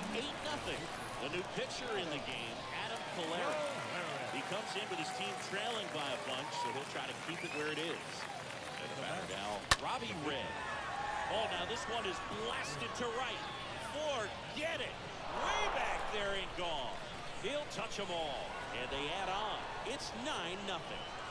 8-0. The new pitcher in the game, Adam Calera. He comes in with his team trailing by a bunch, so he'll try to keep it where it is. And the batter now, Robbie Ray. Oh, now this one is blasted to right. Forget it. Way back there and gone. He'll touch them all. And they add on. It's 9-0.